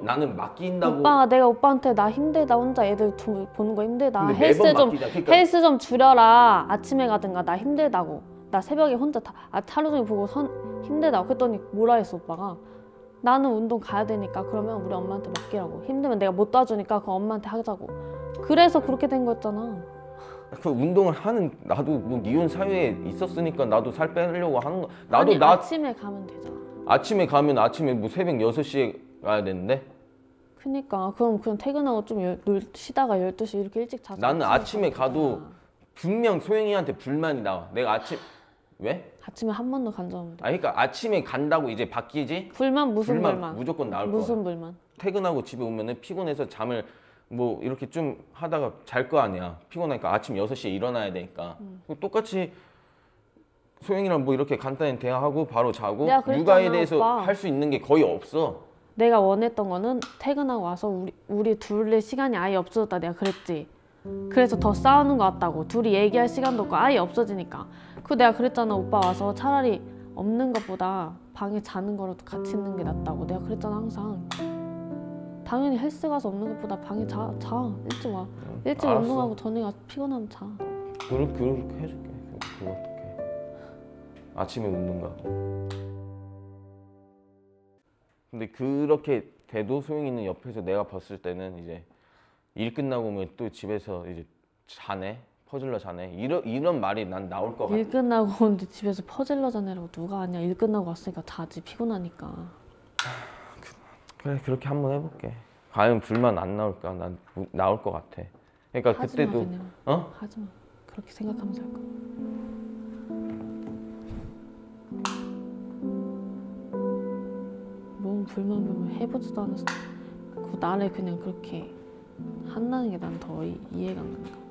나는 맡긴다고. 오빠가 내가 오빠한테 나 힘들다 혼자 애들 보는 거 힘들다. 근데 헬스 매번 좀 맡기자. 그러니까 헬스 좀 줄여라. 아침에 가든가 나 힘들다고. 나 새벽에 혼자 하루 종일 보고 힘들다고. 그랬더니 뭐라 했어 오빠가. 나는 운동 가야 되니까 그러면 우리 엄마한테 맡기라고. 힘들면 내가 못 도와주니까 그럼 엄마한테 하자고. 그래서 그렇게 된 거였잖아. 그 운동을 하는 나도 뭐 이혼 사유에 있었으니까 나도 살 빼려고 하는 거. 아니, 아침에 가면 되잖아. 아침에 가면 아침에 뭐 새벽 6시에 가야 되는데. 그니까 그럼 그냥 퇴근하고 좀 쉬다가 12시 이렇게 일찍 자서. 나는 아침에 가도 분명 소영이한테 불만이 나와. 내가 왜? 아침에 한 번도 간 적 없는데. 그러니까 아침에 간다고 이제 바뀌지? 무슨 불만? 무조건 나올 거야. 무슨 불만? 퇴근하고 집에 오면은 피곤해서 잠을 뭐 이렇게 좀 하다가 잘 거 아니야. 피곤하니까 아침 6시에 일어나야 되니까. 똑같이 소영이랑 뭐 이렇게 간단히 대화하고 바로 자고 육아에 대해서 할 수 있는 게 거의 없어. 내가 원했던 거는 퇴근하고 와서 우리 둘의 시간이 아예 없어졌다 내가 그랬지. 그래서 더 싸우는 것 같다고. 둘이 얘기할 시간도 없고 아예 없어지니까. 내가 그랬잖아. 오빠 와서 차라리 없는 것보다 방에 자는 거라도 같이 있는 게 낫다고. 내가 그랬잖아 항상. 당연히 헬스 가서 없는 것보다 방에 자. 일찍 와. 일찍 알았어. 운동하고 저녁에 와서 피곤하면 자. 그렇게 해줄게. 그거 어떡해. 아침에 웃는 거. 근데 그렇게 돼도 소영이는 옆에서 내가 봤을 때는 이제 일 끝나고 오면 또 집에서 이제 자네? 퍼질러 자네? 이런 말이 난 나올 것 같아. 일 끝나고 오는데 집에서 퍼질러 자네라고 누가 하냐. 일 끝나고 왔으니까 자지. 피곤하니까. 그래 그렇게 한번 해볼게. 과연 불만 안 나올까? 난 나올 것 같아. 그러니까 그때도 하지마. 그렇게 생각하면서 할 거야. 뭔 불만 해보지도 않았어. 나를 그냥 그렇게 한다는 게 난 더 이해가 안 간다.